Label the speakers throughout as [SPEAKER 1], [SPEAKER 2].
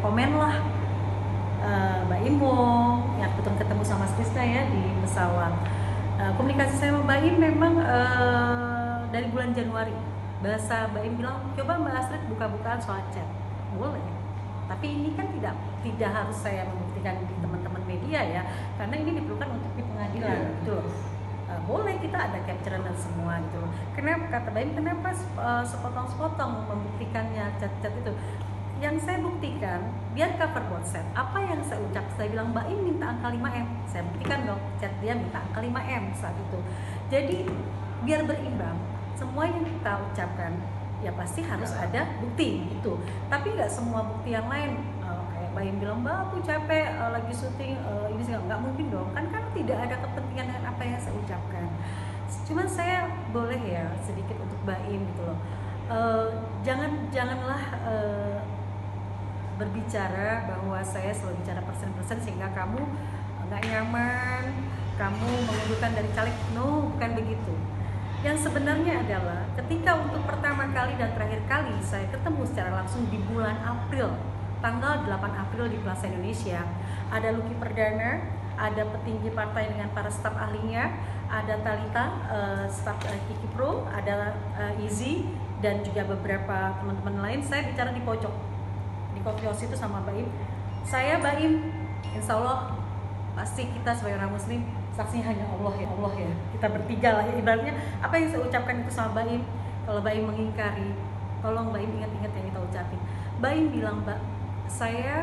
[SPEAKER 1] rekomen lah Mbak Imo yang kebetulan ketemu sama Mas Krisna ya di pesawat. Komunikasi saya sama Mbak Im memang dari bulan Januari. Bahasa Mbak Im bilang, coba Mbak Astrid buka-bukaan soal chat. Boleh. Tapi ini kan tidak harus saya membuktikan di teman-teman media ya, karena ini diperlukan untuk di pengadilan gitu loh. Boleh kita ada capture dan semua gitu loh. Kenapa kata Mbak Im, kenapa sepotong-sepotong membuktikannya chat-chat itu? Yang saya buktikan biar cover buat set. Apa yang saya ucap, saya bilang Mbak Im minta angka 5M, saya buktikan dong chat dia minta angka 5M saat itu. Jadi biar berimbang, semua yang kita ucapkan ya pasti harus ada bukti itu. Tapi nggak semua bukti yang lain kayak Mbak Im bilang, Mbak aku capek lagi syuting ini sih, nggak mungkin dong kan tidak ada kepentingan dengan apa yang saya ucapkan. Cuman saya boleh ya sedikit untuk Mbak Im gitu loh, janganlah berbicara bahwa saya selalu bicara persen-persen sehingga kamu nggak nyaman, kamu mengundurkan dari caleg. No, bukan begitu. Yang sebenarnya adalah ketika untuk pertama kali dan terakhir kali saya ketemu secara langsung di bulan April, tanggal 8 April di Plaza Indonesia, ada Lucky Perdana, ada petinggi partai dengan para staf ahlinya, ada Talita, staf Kiki Pro, ada Izzy, dan juga beberapa teman-teman lain. Saya bicara di pojok, di coffee house itu sama Mbak Im. Saya Mbak Im, insya Allah pasti kita sebagai orang muslim, saksinya hanya Allah ya. Kita bertiga lah ya, ibaratnya apa yang saya ucapkan itu sama Mbak Im. Kalau Mbak Im mengingkari, tolong Mbak Im ingat-ingat yang kita ucapin. Mbak Im bilang, Mbak, saya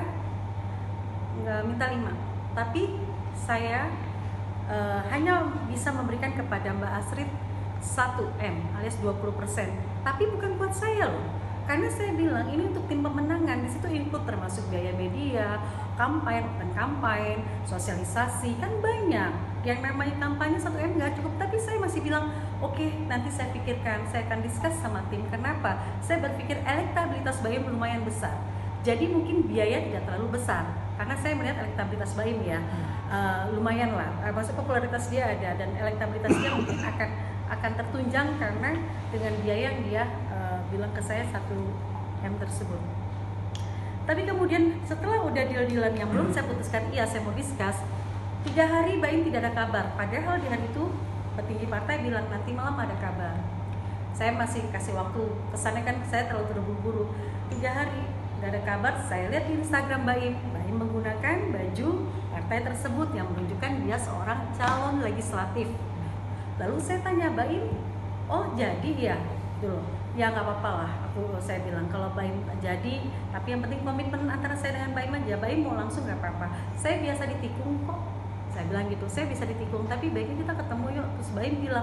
[SPEAKER 1] nggak minta 5, tapi saya hanya bisa memberikan kepada Mbak Astrid 1M alias 20%. Tapi bukan buat saya loh. Karena saya bilang ini untuk tim pemenangan, di situ input termasuk biaya media, kampanye, sosialisasi, kan banyak. Yang namanya kampanye 1M nggak cukup, tapi saya masih bilang, oke, nanti saya pikirkan, saya akan discuss sama tim. Kenapa? Saya berpikir elektabilitas Baim lumayan besar. Jadi mungkin biaya tidak terlalu besar, karena saya melihat elektabilitas Baim ya, lumayan lah. Maksud popularitas dia ada dan elektabilitas dia mungkin akan tertunjang karena dengan biaya yang dia bilang ke saya 1M tersebut. Tapi kemudian setelah udah deal-dealan yang belum saya putuskan, iya saya mau discuss, 3 hari Mbak Im tidak ada kabar. Padahal di hari itu petinggi partai bilang nanti malam ada kabar. Saya masih kasih waktu, kesannya kan saya terlalu terburu-buru. 3 hari nggak ada kabar. Saya lihat di Instagram Mbak Im menggunakan baju partai tersebut yang menunjukkan dia seorang calon legislatif. Lalu saya tanya Mbak Im, oh jadi ya, gitu loh. Ya nggak apa-apa lah, saya bilang kalau Mbak Im jadi, tapi yang penting komitmen antara saya dengan Mbak Im aja. Mbak Im mau langsung nggak apa-apa, saya biasa ditikung kok, saya bilang gitu, saya bisa ditikung, tapi baiknya kita ketemu yuk. Terus Mbak Im bilang,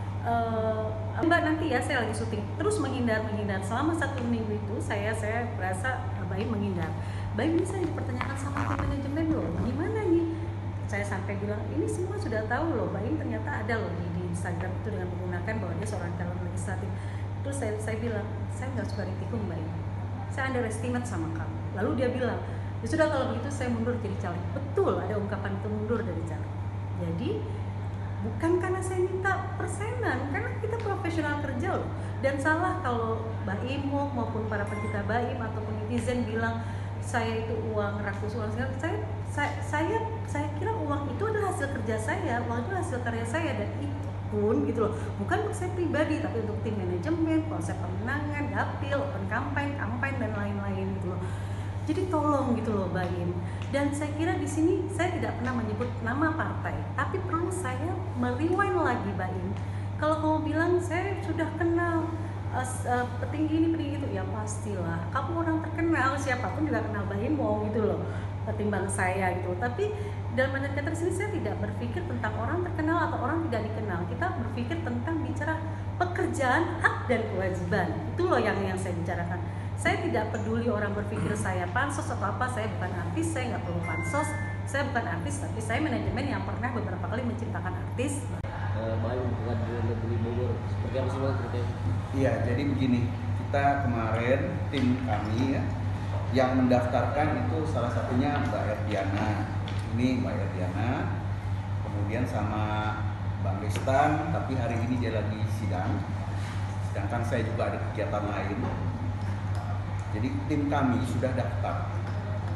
[SPEAKER 1] Mbak nanti ya saya lagi syuting. Terus menghindar. Selama 1 minggu itu saya merasa Mbak Im menghindar. Mbak Im bisa dipertanyakan sama tim manajemen loh, gimana nih? Saya sampai bilang ini semua sudah tahu loh, Mbak Im ternyata ada loh di Instagram itu dengan menggunakan bahwa dia seorang calon legislatif. Terus saya bilang, saya nggak suka ditikung Mbak Im, saya underestimate sama kamu. Lalu dia bilang, ya sudah kalau begitu saya mundur jadi caleg. Betul, ada ungkapan itu mundur dari caleg. Jadi bukan karena saya minta persenan, karena kita profesional kerja loh. Dan salah kalau Mbak Im maupun para pecinta Mbak Im ataupun netizen bilang saya itu uang rakus uang segala. Saya kira uang itu adalah hasil kerja saya, uang itu hasil karya saya, dan itu pun gitu loh, bukan untuk saya pribadi tapi untuk tim manajemen, konsep pemenangan, dapil, open campaign dan lain-lain gitu loh. Jadi tolong gitu loh Mbak Im. Dan saya kira di sini saya tidak pernah menyebut nama partai, tapi perlu saya merewind lagi Mbak Im. Kalau kamu bilang saya sudah kenal petinggi ini petinggi itu, ya pastilah kamu orang terkenal, siapapun juga kenal Mbak Im mau gitu loh, ketimbang saya gitu. Tapi dalam banyak kata sini saya tidak berpikir tentang orang terkenal atau orang tidak dikenal. Kita berpikir tentang bicara pekerjaan, hak dan kewajiban. Itu loh yang saya bicarakan. Saya tidak peduli orang berpikir saya pansos atau apa. Saya bukan artis, saya nggak perlu pansos. Saya bukan artis, tapi saya manajemen yang pernah beberapa kali menciptakan artis.
[SPEAKER 2] Baik, pengadilan negeri Bogor. Seperti apa sih Bang ceritanya?
[SPEAKER 3] Iya, jadi begini. Kita kemarin tim kami ya, yang mendaftarkan itu salah satunya Mbak Erdiana. Ini Mbak Erdiana, kemudian sama Bang Listan, tapi hari ini dia lagi sidang. Sedangkan saya juga ada kegiatan lain. Jadi tim kami sudah daftar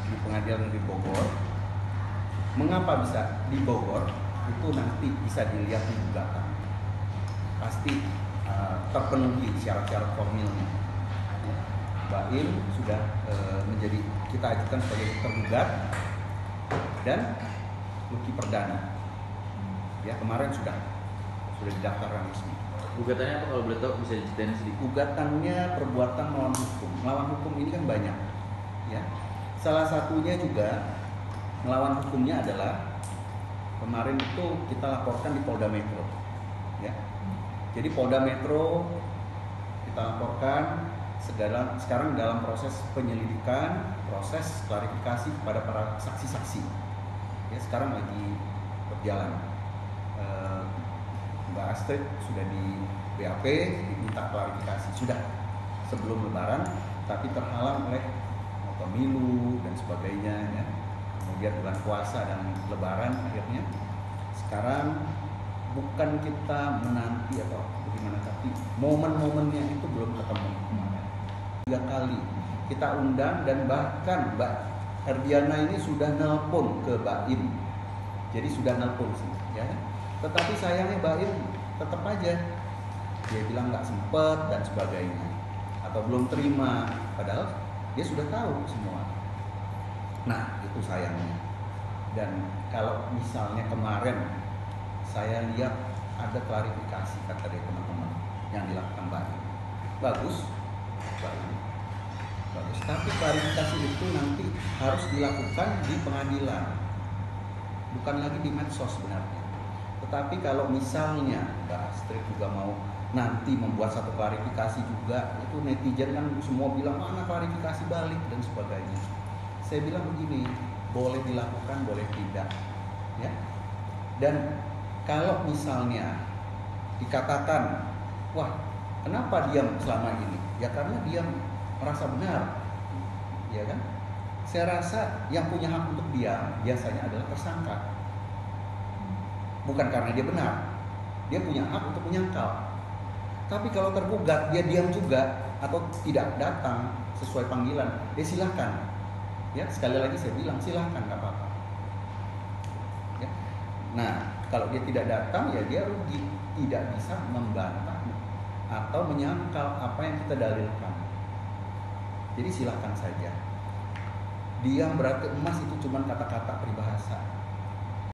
[SPEAKER 3] di Pengadilan Negeri Bogor. Mengapa bisa di Bogor? Itu nanti bisa dilihat di gugatan. Pasti terpenuhi syarat-syarat formilnya. Baim sudah menjadi kita ajukan sebagai tergugat dan Lucky Perdana. Ya kemarin sudah didaftarkan resmi.
[SPEAKER 2] Gugatannya apa kalau boleh tahu, bisa diceritain sedikit?
[SPEAKER 3] Gugatannya perbuatan melawan hukum. Melawan hukum ini kan banyak. Ya. Salah satunya juga melawan hukumnya adalah kemarin itu kita laporkan di Polda Metro. Ya. Jadi Polda Metro kita laporkan sekarang dalam proses penyelidikan, proses klarifikasi kepada para saksi-saksi. Ya, sekarang lagi berjalan. Mbak Astrid sudah di BAP, diminta klarifikasi sudah sebelum Lebaran, tapi terhalang oleh pemilu dan sebagainya. Ya. Kemudian bulan puasa dan Lebaran akhirnya. Sekarang bukan kita menanti atau bagaimana, tapi momen-momennya itu belum ketemu. 3 kali kita undang dan bahkan Mbak Herdiana ini sudah nelpon ke Baim, jadi sudah nelpon sih, ya. Tetapi sayangnya Baim tetap aja dia bilang nggak sempet dan sebagainya atau belum terima, padahal dia sudah tahu semua. Nah itu sayangnya. Dan kalau misalnya kemarin saya lihat ada klarifikasi kata dari teman-teman yang dilakukan Baim, bagus. Tapi klarifikasi itu nanti harus dilakukan di pengadilan, bukan lagi di medsos sebenarnya. Tetapi kalau misalnya Mbak Astrid juga mau nanti membuat satu klarifikasi juga, itu netizen kan semua bilang mana klarifikasi balik dan sebagainya. Saya bilang begini, boleh dilakukan, boleh tidak, ya. Dan kalau misalnya dikatakan, wah kenapa diam selama ini? Ya karena dia merasa benar, ya kan? Saya rasa yang punya hak untuk diam biasanya adalah tersangka, bukan karena dia benar. Dia punya hak untuk menyangkal. Tapi kalau tergugat dia diam juga atau tidak datang sesuai panggilan, ya silahkan. Ya sekali lagi saya bilang silahkan, nggak apa-apa. Ya. Nah kalau dia tidak datang ya dia rugi, tidak bisa membantah atau menyangkal apa yang kita dalilkan. Jadi silahkan saja. Diam berarti emas itu cuma kata-kata peribahasa.